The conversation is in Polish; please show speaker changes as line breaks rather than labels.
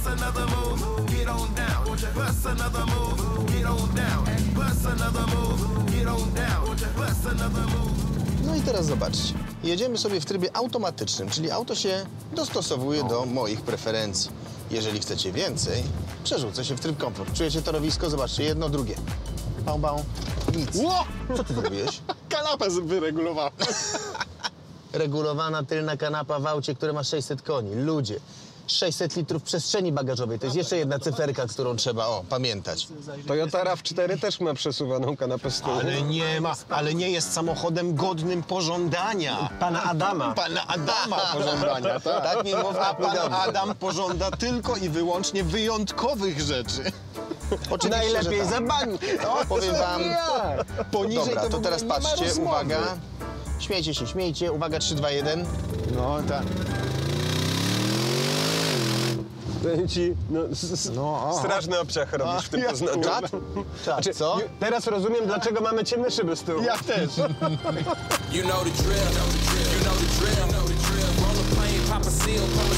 Bust another move, get on down. Bust another move, get on down. Bust another move, get on down. Bust another move.
No i teraz zobaczcie. Jedziemy sobie w trybie automatycznym, czyli auto się dostosowuje do moich preferencji. Jeżeli chcecie więcej, przerzucę się w tryb komfort. Czujecie torowisko? Zobaczcie, jedno, drugie. Bał, bał, nic.
Ło!
Co ty zrobiłeś?
Kanapę wyregulowałem.
Regulowana tylna kanapa w aucie, które ma 600 koni. Ludzie, 600 litrów przestrzeni bagażowej. To jest jeszcze jedna cyferka, którą trzeba, pamiętać.
Toyota RAV4 też ma przesuwaną kanapę z tyłu.
Ale nie jest samochodem godnym pożądania.
Pana Adama.
Pana Adama pożądania, tak?
Tak mi mów,
A pan Adam pożąda tylko i wyłącznie wyjątkowych rzeczy.
Oczywiście,
Najlepiej
że tak.
za bańkę.
Powiem wam.
Poniżej
Dobra, to
w
teraz
ogóle nie ma
patrzcie,
rozmowy.
uwaga. Śmiejcie się, śmiejcie. Uwaga, 3, 2, 1.
No tak.
Powiem ci, straszny obciach robisz w tym Poznaniu.
Czad? Czad, co?
Teraz rozumiem, dlaczego mamy ciemne szyby z tyłu.
Ja też.
You know the drill, you know the drill, you know the drill. Roll a plane, pop a seal, pop